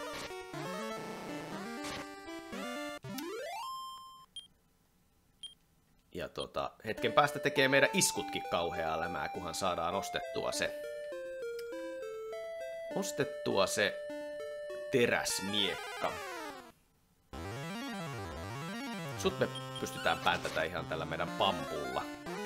Ja tota, hetken päästä tekee meidän iskutkin kauheaa lämää, kunhan saadaan ostettua se, ostettua se teräsmiekka. Sut me pystytään pääntätä ihan tällä meidän pampulla.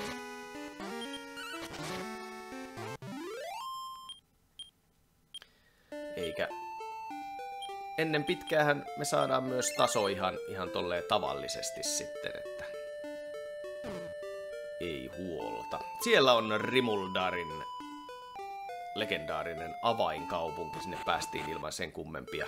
Eikä ennen pitkäähän me saadaan myös taso ihan, ihan tolleen tavallisesti sitten, että ei huolta. Siellä on Rimuldarin legendaarinen avainkaupunki. Sinne päästiin ilman sen kummempia.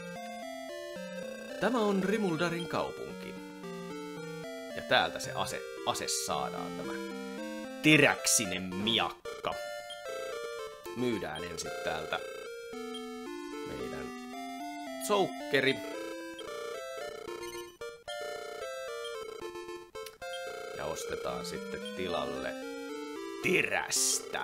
Tämä on Rimuldarin kaupunki. Ja täältä se ase, ase saadaan, tämä teräksinen miakka. Myydään ensin täältä meidän soukkeri. Ja ostetaan sitten tilalle terästä.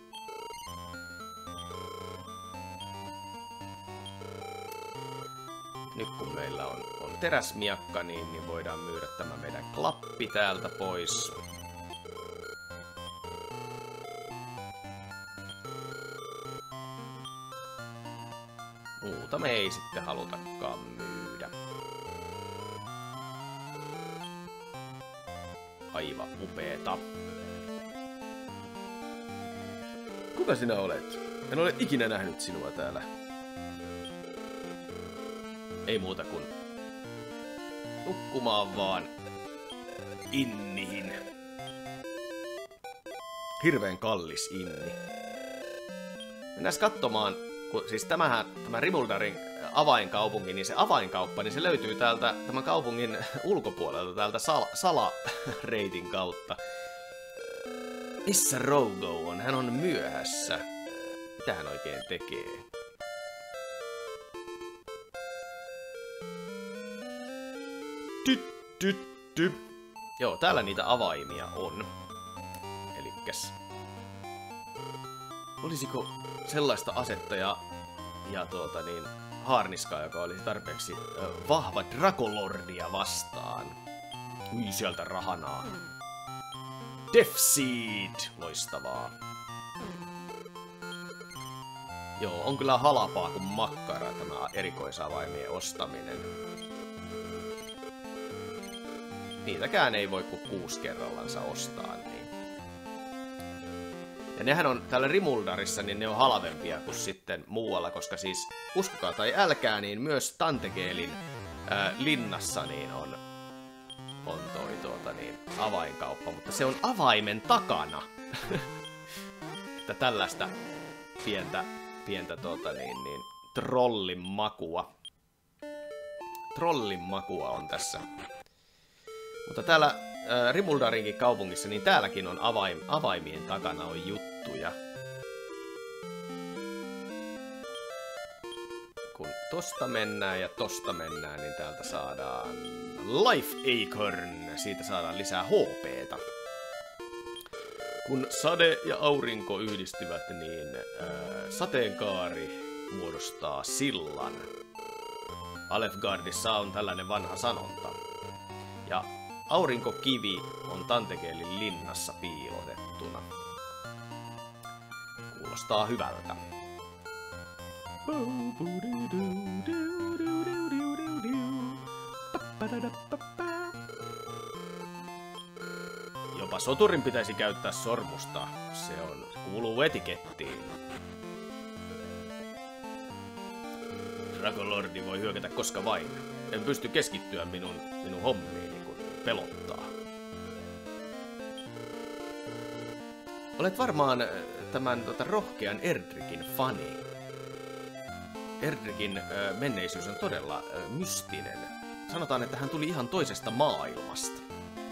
Nyt kun meillä on, on teräsmiakka, niin, niin voidaan myydä tämä meidän klappi täältä pois. Muuta me ei sitten halutakaan myydä. Aivan upeeta. Kuka sinä olet? En ole ikinä nähnyt sinua täällä. Ei muuta kuin nukkumaan vaan innihin. Hirveän kallis inni. Mennään katsomaan, kun siis tämähän, tämä Rimuldarin avainkaupunki, niin se avainkauppa, niin se löytyy täältä tämän kaupungin ulkopuolelta, täältä sal salareitin kautta. Missä Rogo on? Hän on myöhässä. Mitä hän oikein tekee? Ty, ty, ty. Joo, täällä niitä avaimia on. Elikkäs. Olisiko sellaista asetta ja, ja tuota niin, haarniskaa, joka olisi tarpeeksi ö, vahva Dracolordia vastaan? Ui, sieltä rahanaa. Death Seed! Loistavaa. Joo, on kyllä halpaa kuin makkara tämä erikoisavaimien ostaminen. Niitäkään ei voi kuin kuusi kerrallansa ostaa, niin. Ja nehän on täällä Rimuldarissa, niin ne on halvempia kuin sitten muualla, koska siis, uskokaa tai älkää, niin myös Tantegeelin ää, linnassa niin on, on toi tuota niin, avainkauppa, mutta se on avaimen takana. Että tällaista pientä, pientä tuota niin, niin, trollin makua. Trollin makua on tässä. Mutta täällä äh, Rimuldarinkin kaupungissa, niin täälläkin on avaim avaimien takana on juttuja. Kun tosta mennään ja tosta mennään, niin täältä saadaan Life Acorn. Siitä saadaan lisää H P:tä. Kun sade ja aurinko yhdistyvät, niin äh, sateenkaari muodostaa sillan. Alefgardissa on tällainen vanha sanonta. Ja aurinkokivi on Tantegeelin linnassa piilotettuna. Kuulostaa hyvältä. Jopa soturin pitäisi käyttää sormusta. Se on, kuuluu etikettiin. Dragonlordi voi hyökätä koska vain. En pysty keskittyä minun, minun hommiini, kun pelottaa. Olet varmaan tämän tota, rohkean Erdrickin fani. Erdrickin äh, menneisyys on todella äh, mystinen. Sanotaan, että hän tuli ihan toisesta maailmasta.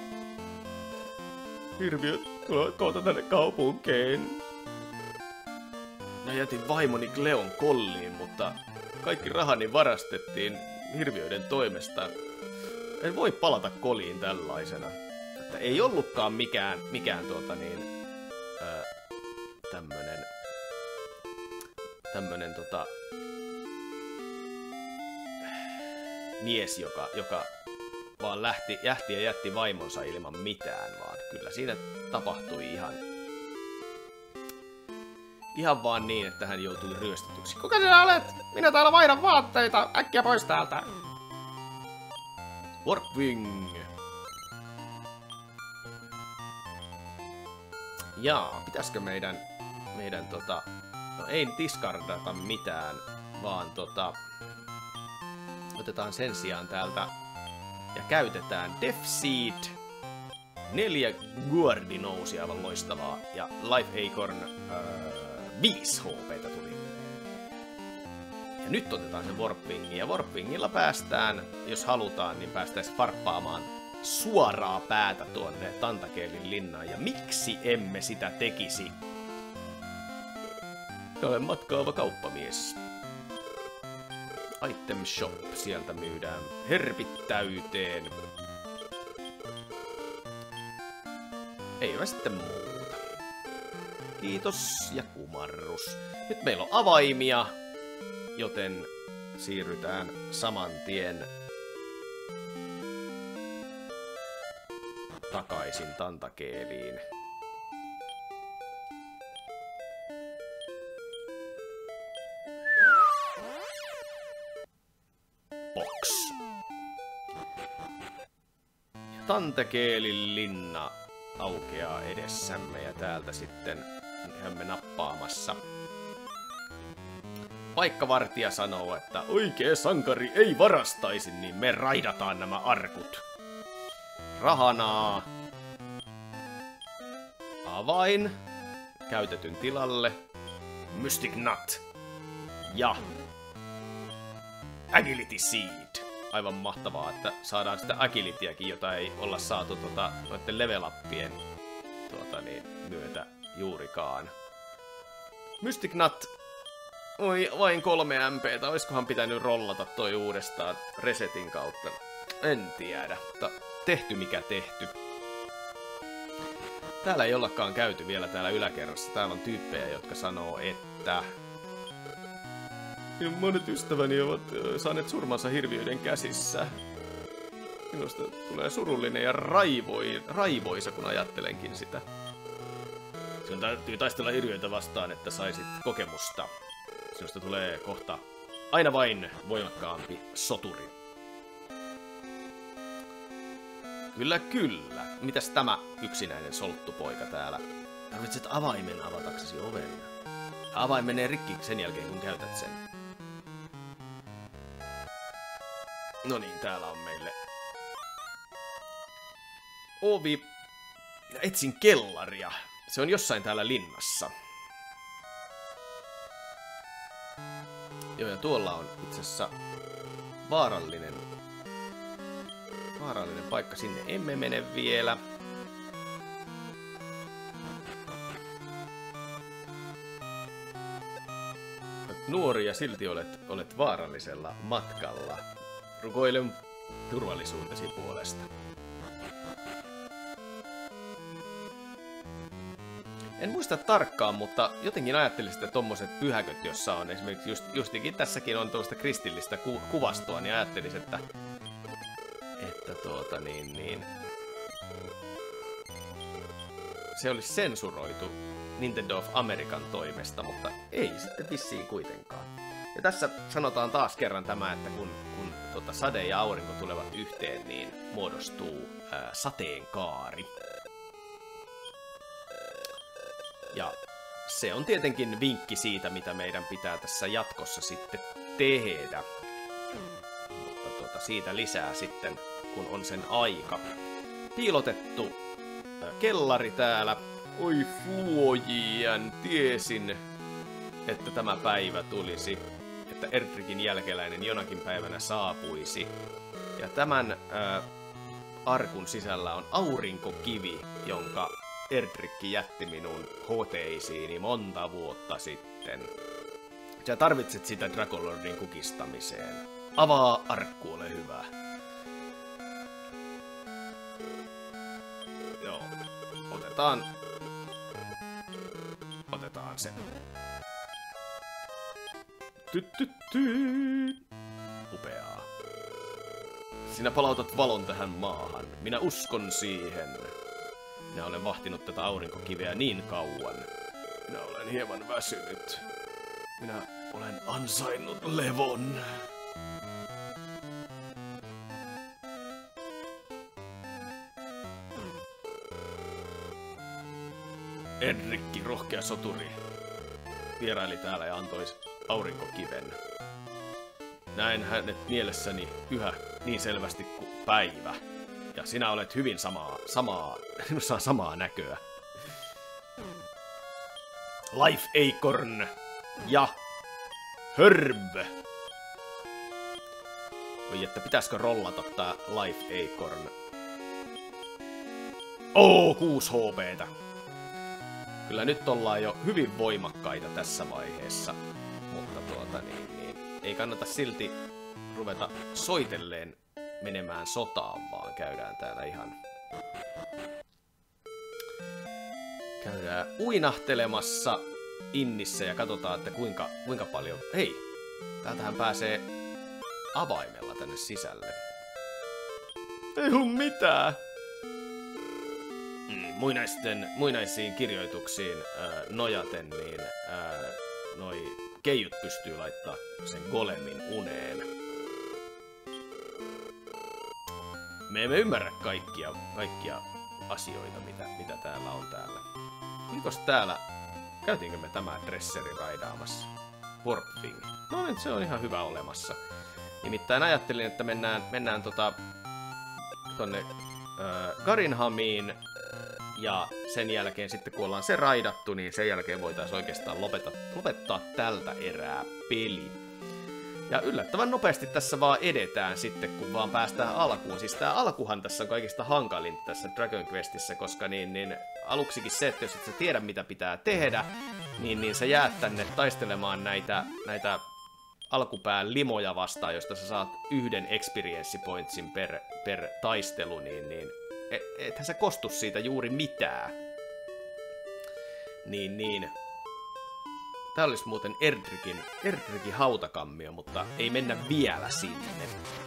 Hirviöt tulevat kohta tänne kaupunkiin. Mä jätin vaimoni Gleon kolliin, mutta kaikki rahani varastettiin hirviöiden toimesta. En voi palata koliin tällaisena. Että ei ollutkaan mikään, mikään tuota niin, ää, tämmönen, tämmönen tota, mies, joka, joka vaan lähti, jähti ja jätti vaimonsa ilman mitään, vaan kyllä siinä tapahtui ihan, ihan vaan niin, että hän joutui ryöstetyksi. Kuka sinä olet? Minä täällä vaihdan vaatteita! Äkkiä pois täältä! Warpwing! Jaa, pitäisikö meidän, meidän tota, no ei diskardata mitään, vaan tota, otetaan sen sijaan täältä ja käytetään Death Seed. Neljä Guardi nousi, aivan loistavaa. Ja Life Acorn öö, viisi H P:tä tuli. Ja nyt otetaan se Warpwing. Ja Warpwingilla päästään, jos halutaan, niin päästäisiin farppaamaan suoraa päätä tuonne Tantakeelin linnaan. Ja miksi emme sitä tekisi? Olen matkaava kauppamies. Item Shop. Sieltä myydään herpittäyteen. Eipä sitten muuta. Kiitos ja kumarrus. Nyt meillä on avaimia, joten siirrytään saman tien takaisin Tantakeeliin. Box. Tantakeelin linna aukeaa edessämme ja täältä sitten käymme nappaamassa. Paikkavartija sanoo, että oikea sankari ei varastaisi, niin me raidataan nämä arkut. Rahanaa. Avain. Käytetyn tilalle. Mystic Nut. Ja Agility Seed. Aivan mahtavaa, että saadaan sitä agilityäkin, jota ei olla saatu tota, noiden level-uppien tuota, niin, myötä juurikaan. Mystic Nut. Oi, vain kolme M P:tä. Oiskohan pitänyt rollata toi uudestaan resetin kautta? En tiedä, mutta tehty mikä tehty. Täällä ei ollakaan käyty vielä täällä yläkerrassa. Täällä on tyyppejä, jotka sanoo, että ja monet ystäväni ovat saaneet surmansa hirviöiden käsissä. Minusta tulee surullinen ja raivoi, raivoisa, kun ajattelenkin sitä. Sinun täytyy taistella hirviöitä vastaan, että saisit kokemusta. Sinusta tulee kohta aina vain voimakkaampi soturi. Kyllä, kyllä. Mitäs tämä yksinäinen solttupoika täällä? Tarvitset avaimen avataksesi oven. Avain menee rikki sen jälkeen, kun käytät sen. No niin, täällä on meille ovi. Etsin kellaria. Se on jossain täällä linnassa. Joo, ja tuolla on itse asiassa vaarallinen, vaarallinen paikka. Sinne emme mene vielä. Nuori ja silti olet, olet vaarallisella matkalla. Rukoilen turvallisuutesi puolesta. En muista tarkkaan, mutta jotenkin ajattelin, että tommoset pyhäköt, jossa on esimerkiksi just, justikin tässäkin on tuosta kristillistä ku, kuvastoa, niin ajattelin, että, että tuota niin, niin, se olisi sensuroitu Nintendo of American toimesta, mutta ei sitten vissiin kuitenkaan. Ja tässä sanotaan taas kerran tämä, että kun, kun tota sade ja aurinko tulevat yhteen, niin muodostuu ää, sateenkaari. Ja se on tietenkin vinkki siitä, mitä meidän pitää tässä jatkossa sitten tehdä. Mutta tuota, siitä lisää sitten, kun on sen aika. Piilotettu kellari täällä. Oi Fluojian, tiesin, että tämä päivä tulisi. Että Erdrickin jälkeläinen jonakin päivänä saapuisi. Ja tämän ää, arkun sisällä on aurinkokivi, jonka Erdrick jätti minun hoteisiini monta vuotta sitten. Sä tarvitset sitä Dragonlordin kukistamiseen. Avaa arkku, ole hyvä. Joo, otetaan... Otetaan se. Tyttytty. Upeaa. Sinä palautat valon tähän maahan. Minä uskon siihen. Minä olen vahtinut tätä aurinkokiveä niin kauan. Minä olen hieman väsynyt. Minä olen ansainnut levon. Erdrick, rohkea soturi, vieraili täällä ja antoi aurinkokiven. Näen hänet mielessäni yhä niin selvästi kuin päivä. Ja sinä olet hyvin samaa, samaa, sinussa on samaa näköä. Life Acorn ja Herb. Oi, että pitäisikö rollata tää Life Acorn? Oo, kuusi H P:tä. Kyllä nyt ollaan jo hyvin voimakkaita tässä vaiheessa. Mutta tuota niin, niin ei kannata silti ruveta soitelleen menemään sotaan, vaan käydään täällä ihan... Käydään uinahtelemassa innissä ja katsotaan, että kuinka, kuinka paljon... Hei! Täältähän pääsee avaimella tänne sisälle. Ei ollut mitään! Mm, muinaisten, muinaisiin kirjoituksiin ää, nojaten, niin ää, noi keijut pystyy laittaa sen golemin uneen. Me emme ymmärrä kaikkia, kaikkia asioita, mitä, mitä täällä on täällä. Olikos täällä... Käytiinkö me tämä dresseri raidaamassa? Warpwing. No nyt se on ihan hyvä olemassa. Nimittäin ajattelin, että mennään, mennään tota, tonne äh, Garinhamiin. Ja sen jälkeen sitten kun ollaan se raidattu, niin sen jälkeen voitaisiin oikeastaan lopettaa, lopettaa tältä erää peli. Ja yllättävän nopeasti tässä vaan edetään sitten, kun vaan päästään alkuun. Siis tää alkuhan tässä on kaikista hankalin tässä Dragon Questissä, koska niin, niin aluksikin se, että jos et sä tiedä mitä pitää tehdä, niin, niin sä jäät tänne taistelemaan näitä, näitä alkupään limoja vastaan, josta sä saat yhden experience pointsin per, per taistelu, niin, niin et, ethän sä kostu siitä juuri mitään. Niin, niin. Tää olisi muuten Erdrickin, Erdrickin hautakammio, mutta ei mennä vielä sinne.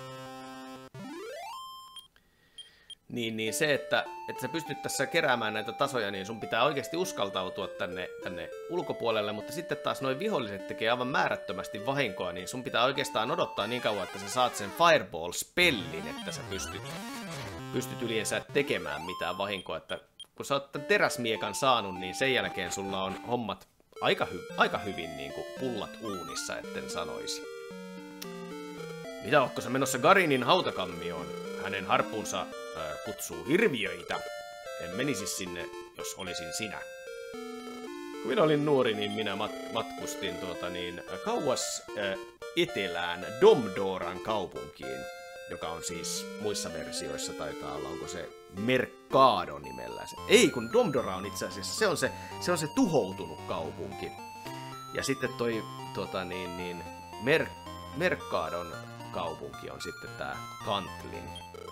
Niin, niin se, että, että sä pystyt tässä keräämään näitä tasoja, niin sun pitää oikeasti uskaltautua tänne, tänne ulkopuolelle, mutta sitten taas noin viholliset tekee aivan määrättömästi vahinkoa, niin sun pitää oikeastaan odottaa niin kauan, että sä saat sen Fireball-spellin, että sä pystyt, pystyt yleensä tekemään mitään vahinkoa. Että kun sä oot tämän teräsmiekan saanut, niin sen jälkeen sulla on hommat aika, hy- aika hyvin niin kuin pullat uunissa, etten sanoisi. Mitä ootko sä menossa Garinin hautakammioon? Hänen harppunsa äh, kutsuu hirviöitä. En menisi sinne, jos olisin sinä. Kun minä olin nuori, niin minä mat- matkustin tuota niin, kauas äh, etelään Domdoran kaupunkiin, joka on siis muissa versioissa taitaa olla, onko se Mercado nimellä. Ei, kun Domdora on itse asiassa, se on se, se, on se tuhoutunut kaupunki. Ja sitten toi tuota niin, niin Mer- Mercadon kaupunki on sitten tää Cantlin.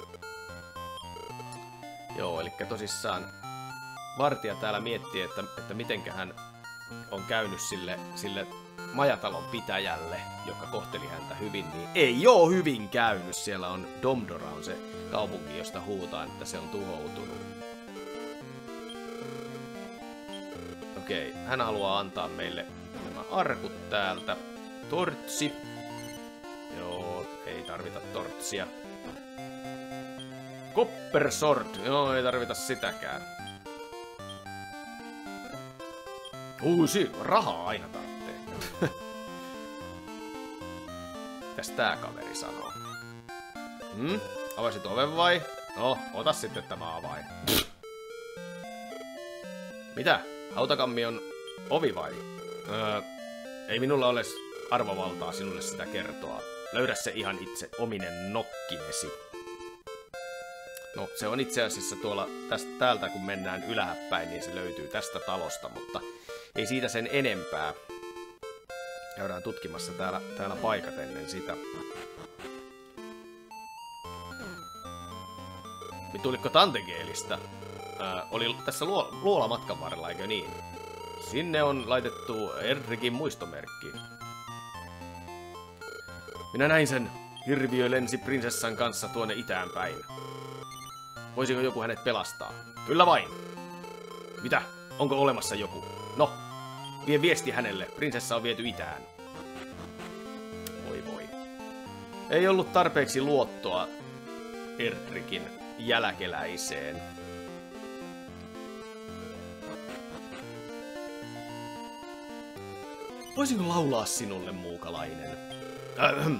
Joo, eli tosissaan vartija täällä miettii, että, että mitenköhän on käynyt sille, sille majatalon pitäjälle, joka kohteli häntä hyvin, niin ei oo hyvin käynyt. Siellä on Domdora on se kaupunki, josta huutaan, että se on tuhoutunut. Okei, hän haluaa antaa meille nämä arkut täältä. Tortsi. Joo, ei tarvita tortsia. Copper Sword. Joo, ei tarvita sitäkään. Uusi rahaa aina tarvitsee. Mitäs tää kaveri sanoo? Hmm? Avasit oven vai? No, ota sitten tämä avain. Mitä? Hautakammion ovi vai? Öö, ei minulla ole arvovaltaa sinulle sitä kertoa. Löydä se ihan itse ominen nokkinesi. No, se on itse asiassa tuolla tästä, täältä, kun mennään ylhääpäin, niin se löytyy tästä talosta, mutta ei siitä sen enempää. Käydään tutkimassa täällä, täällä paikat ennen sitä. Tuliko Tantegeelistä? Ää, oli tässä luo, luola matkan varrella, eikö niin? Sinne on laitettu Erdrickin muistomerkki. Minä näin sen. Hirviö lensi prinsessan kanssa tuonne itään päin. Voisiko joku hänet pelastaa? Kyllä vain. Mitä? Onko olemassa joku? No, vie viesti hänelle. Prinsessa on viety itään. Voi voi. Ei ollut tarpeeksi luottoa Erdrickin jälkeläiseen. Voisinko laulaa sinulle, muukalainen? Ahem.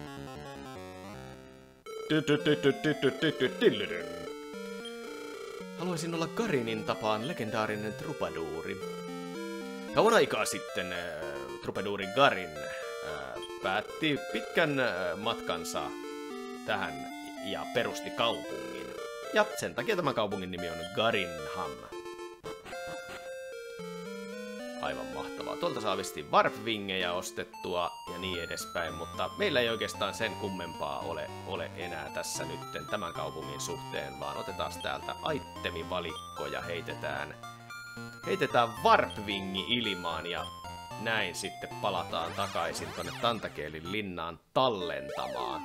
Haluaisin olla Garinin tapaan legendaarinen trupaduuri. Kauan aikaa sitten äh, trupaduuri Garin äh, päätti pitkän äh, matkansa tähän ja perusti kaupungin. Ja sen takia tämän kaupungin nimi on Garinham. Aivan mahtavaa. Tuolta saa vissiin Warpwingejä ostettua ja niin edespäin, mutta meillä ei oikeastaan sen kummempaa ole, ole enää tässä nytten tämän kaupungin suhteen, vaan otetaan täältä itemivalikko ja heitetään, heitetään Warpwingi ilmaan ja näin sitten palataan takaisin tonne Tantageelin linnaan tallentamaan.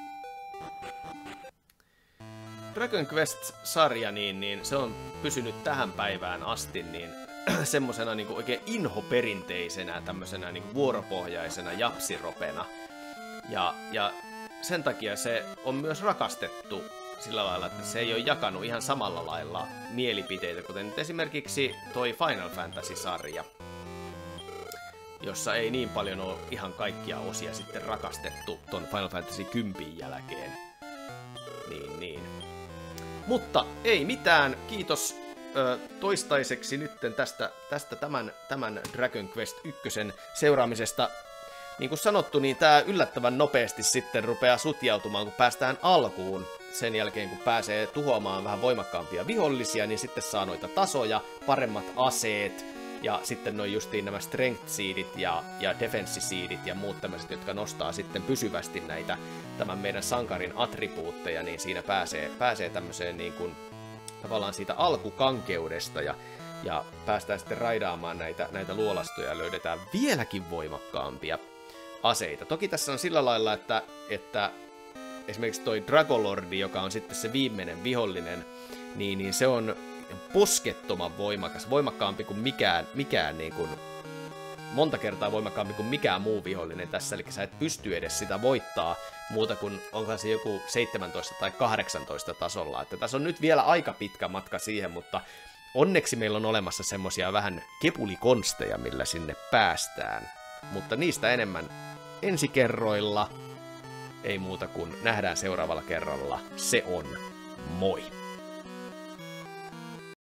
Dragon Quest-sarja, niin, niin se on pysynyt tähän päivään asti niin semmosena niinku oikein inhoperinteisenä, tämmöisenä niinku vuoropohjaisena japsiropena. Ja, ja sen takia se on myös rakastettu sillä lailla, että se ei ole jakanut ihan samalla lailla mielipiteitä, kuten nyt esimerkiksi toi Final Fantasy-sarja, jossa ei niin paljon ole ihan kaikkia osia sitten rakastettu ton Final Fantasy kymmenen jälkeen. Niin, niin. Mutta ei mitään, kiitos ö, toistaiseksi nytten tästä, tästä tämän, tämän Dragon Quest yksi seuraamisesta. Niin kuin sanottu, niin tää yllättävän nopeasti sitten rupeaa sutjautumaan, kun päästään alkuun. Sen jälkeen, kun pääsee tuhoamaan vähän voimakkaampia vihollisia, niin sitten saa noita tasoja, paremmat aseet, ja sitten noin justiin nämä strength seedit ja, ja defense seedit ja muut tämmöiset, jotka nostaa sitten pysyvästi näitä tämän meidän sankarin attribuutteja, niin siinä pääsee, pääsee tämmöiseen niin kuin tavallaan siitä alkukankeudesta ja, ja päästään sitten raidaamaan näitä, näitä luolastoja ja löydetään vieläkin voimakkaampia aseita. Toki tässä on sillä lailla, että, että esimerkiksi toi Dragolordi, joka on sitten se viimeinen vihollinen, niin, niin se on poskettoman voimakas, voimakkaampi kuin mikään, mikään niin kuin, monta kertaa voimakkaampi kuin mikään muu vihollinen tässä, eli sä et pysty edes sitä voittaa muuta kuin onko se joku seitsemäntoista tai kahdeksantoista tasolla, että tässä on nyt vielä aika pitkä matka siihen, mutta onneksi meillä on olemassa semmosia vähän kepulikonsteja, millä sinne päästään, mutta niistä enemmän ensi kerroilla, ei muuta kuin nähdään seuraavalla kerralla, se on moi!